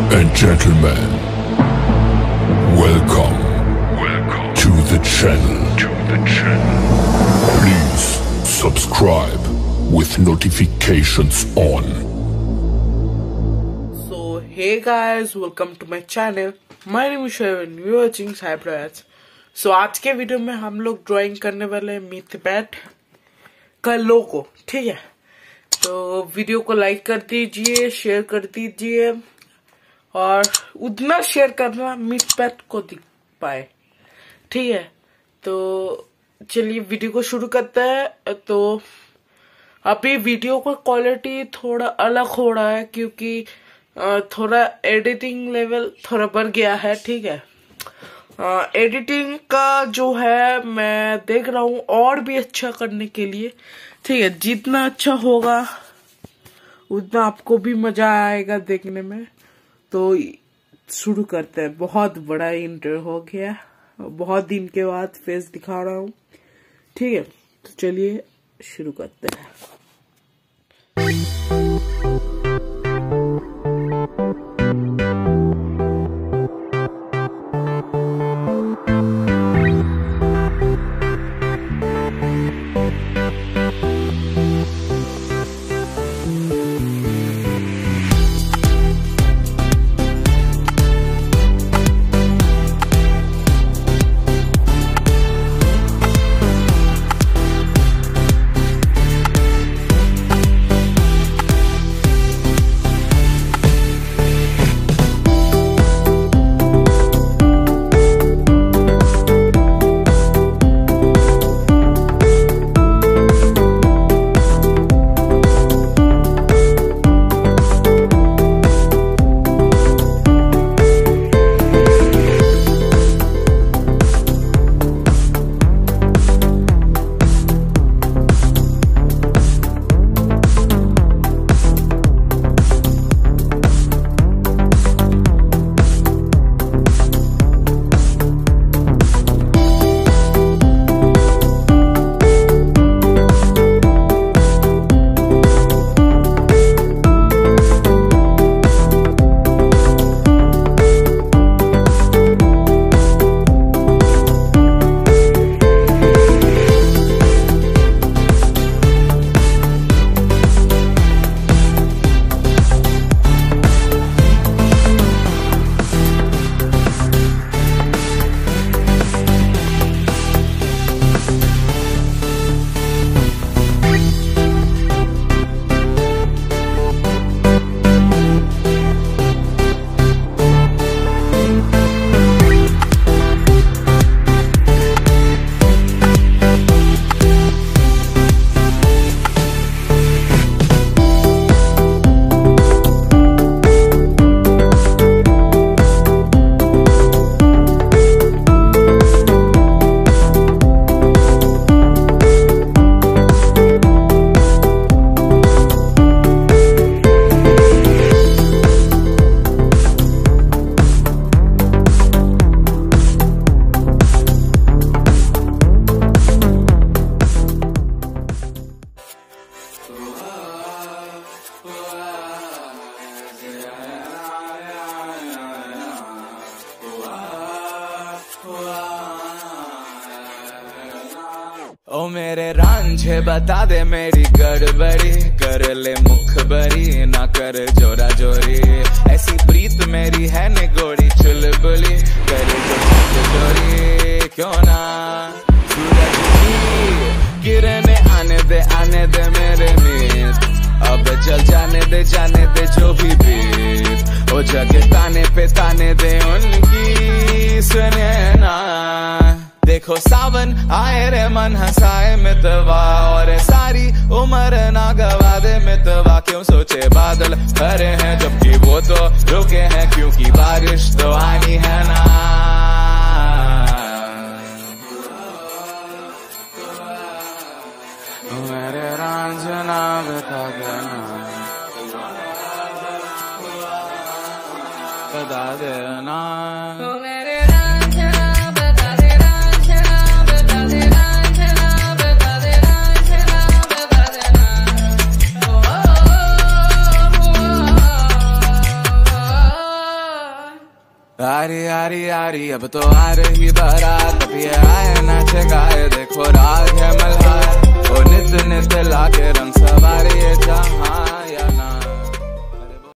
and gentlemen, welcome to the channel. Please subscribe with notifications on. So hey guys, welcome to my channel. My name is Saheb and you are watching Saheb Roy Art. So आज के video में हम लोग drawing करने वाले हैं मिथपैट का लोगो, ठीक है। तो वीडियो को लाइक कर दीजिए, शेयर कर दीजिए और उतना शेयर करना मिथपैट को दिख पाए, ठीक है। तो चलिए वीडियो को शुरू करते हैं। तो अभी वीडियो का क्वालिटी थोड़ा अलग हो रहा है क्योंकि थोड़ा एडिटिंग लेवल थोड़ा बढ़ गया है, ठीक है। एडिटिंग का जो है मैं देख रहा हूँ और भी अच्छा करने के लिए, ठीक है। जितना अच्छा होगा उतना आपको भी मजा आएगा देखने में। तो शुरू करते हैं। बहुत बड़ा इंट्रो हो गया, बहुत दिन के बाद फेस दिखा रहा हूँ, ठीक है। तो चलिए शुरू करते हैं। ओ मेरे रांझे बता दे मेरी गड़बड़ी, कर ले मुखबरी ना कर जोरा जोरी। ऐसी प्रीत मेरी है निगोड़ी चुलबुली, करे जो चोरी क्यों ना। सूरज की किरणें आने दे मेरे मीत, अब चल जाने दे जो भी बीत। ओ जग ताने पे ताने दे उनकी सुने ना। देखो सावन आए रे मन हंसाए मितवा, और सारी उम्र ना गवा दे मितवा। क्यों सोचे बादल भरे हैं जबकि वो तो रुके हैं, क्योंकि बारिश तो आनी है ना। मेरे रांझना बता देना, बता देना। आरी आरी आरी अब तो आ रही बारी।